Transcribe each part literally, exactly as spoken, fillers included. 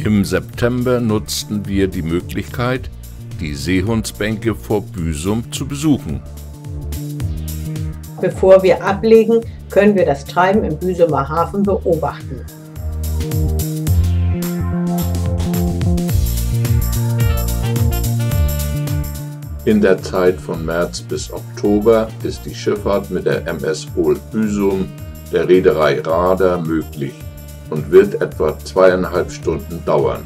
Im September nutzten wir die Möglichkeit, die Seehundsbänke vor Büsum zu besuchen. Bevor wir ablegen, können wir das Treiben im Büsumer Hafen beobachten. In der Zeit von März bis Oktober ist die Schifffahrt mit der M S Old Büsum der Reederei Rader möglich und wird etwa zweieinhalb Stunden dauern.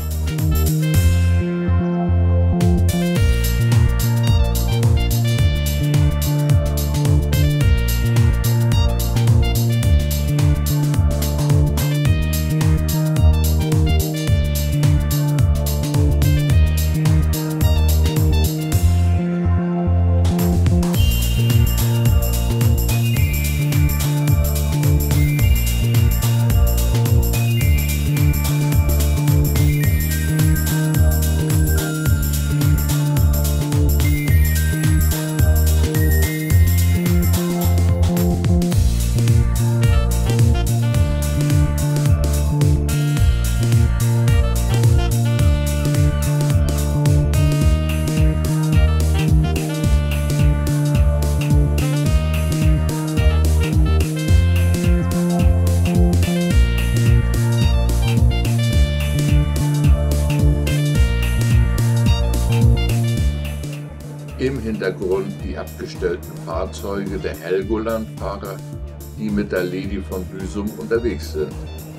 Im Hintergrund die abgestellten Fahrzeuge der Helgoland-Fahrer, die mit der Lady von Büsum unterwegs sind.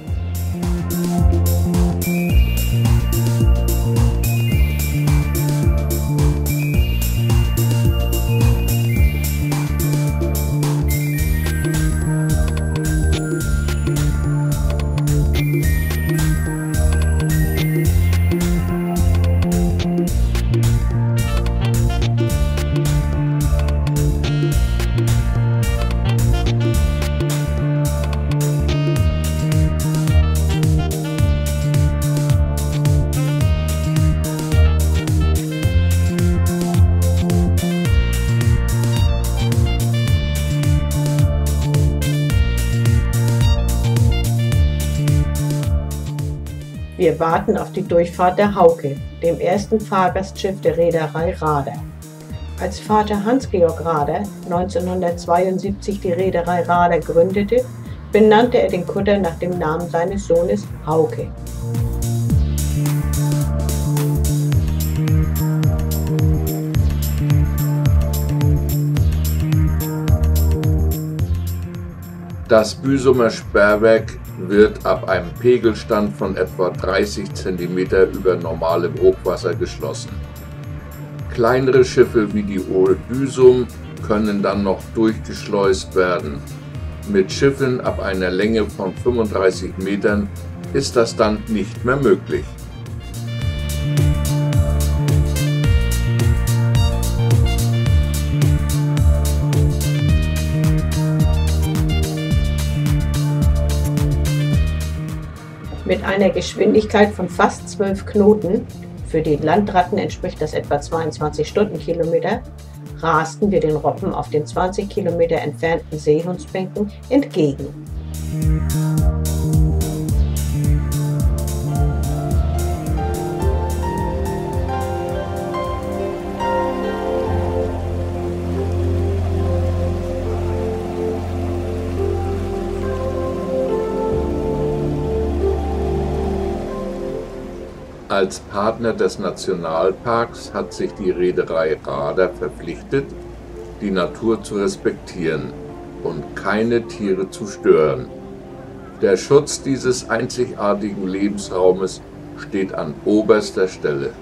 Wir warten auf die Durchfahrt der Hauke, dem ersten Fahrgastschiff der Reederei Rader. Als Vater Hans-Georg Rader neunzehnhundertzweiundsiebzig die Reederei Rader gründete, benannte er den Kutter nach dem Namen seines Sohnes Hauke. Das Büsumer Sperrwerk wird ab einem Pegelstand von etwa dreißig Zentimeter über normalem Hochwasser geschlossen. Kleinere Schiffe wie die Old Büsum können dann noch durchgeschleust werden. Mit Schiffen ab einer Länge von fünfunddreißig Metern ist das dann nicht mehr möglich. Mit einer Geschwindigkeit von fast zwölf Knoten, für die Landratten entspricht das etwa zweiundzwanzig Stundenkilometer, rasten wir den Robben auf den zwanzig Kilometer entfernten Seehundsbänken entgegen. Als Partner des Nationalparks hat sich die Reederei Rader verpflichtet, die Natur zu respektieren und keine Tiere zu stören. Der Schutz dieses einzigartigen Lebensraumes steht an oberster Stelle.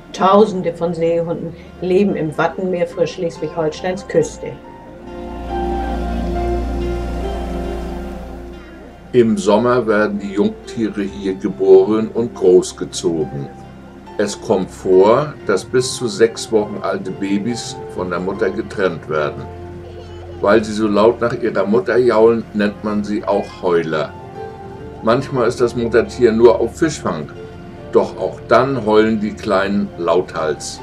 Tausende von Seehunden leben im Wattenmeer vor Schleswig-Holsteins Küste. Im Sommer werden die Jungtiere hier geboren und großgezogen. Es kommt vor, dass bis zu sechs Wochen alte Babys von der Mutter getrennt werden. Weil sie so laut nach ihrer Mutter jaulen, nennt man sie auch Heuler. Manchmal ist das Muttertier nur auf Fischfang, doch auch dann heulen die Kleinen lauthals.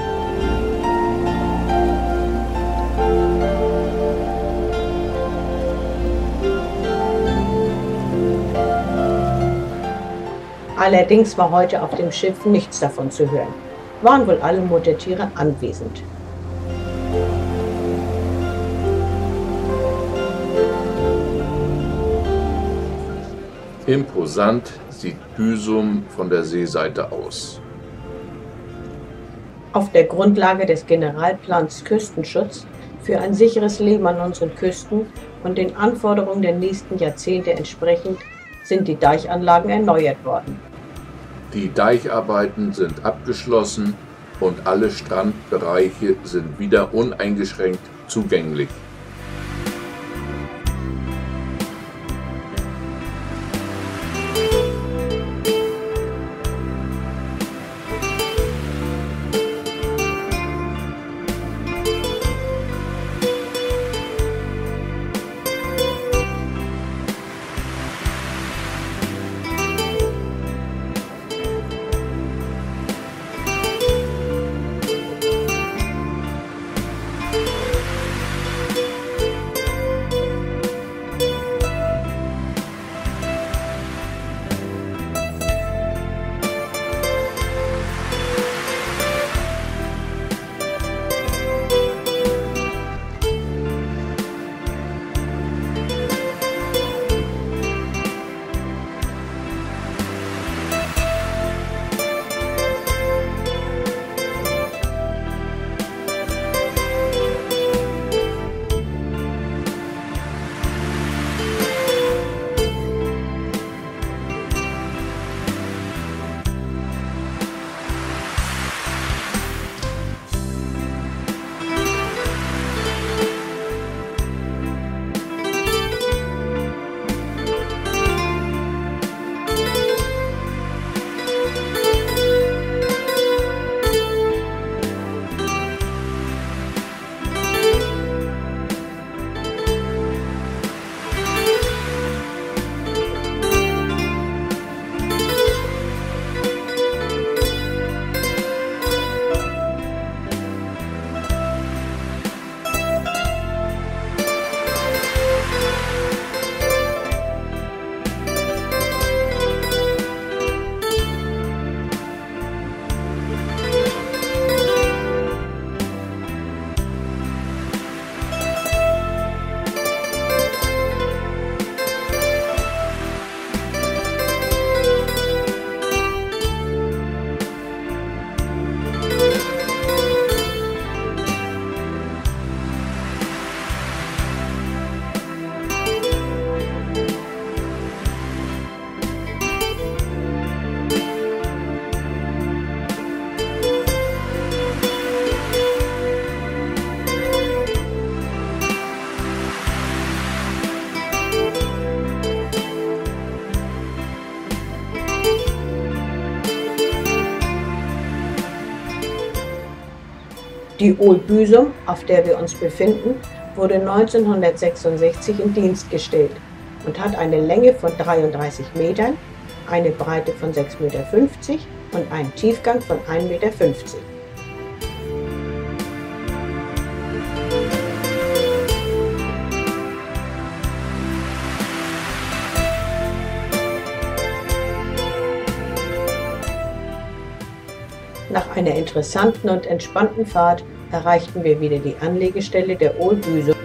Allerdings war heute auf dem Schiff nichts davon zu hören. Waren wohl alle Muttertiere anwesend. Imposant sieht Büsum von der Seeseite aus. Auf der Grundlage des Generalplans Küstenschutz für ein sicheres Leben an unseren Küsten und den Anforderungen der nächsten Jahrzehnte entsprechend sind die Deichanlagen erneuert worden. Die Deicharbeiten sind abgeschlossen und alle Strandbereiche sind wieder uneingeschränkt zugänglich. Die Old Büsum, auf der wir uns befinden, wurde neunzehnhundertsechsundsechzig in Dienst gestellt und hat eine Länge von dreiunddreißig Metern, eine Breite von sechs Komma fünfzig Meter und einen Tiefgang von ein Komma fünfzig Meter. Nach einer interessanten und entspannten Fahrt erreichten wir wieder die Anlegestelle der Old Büsum.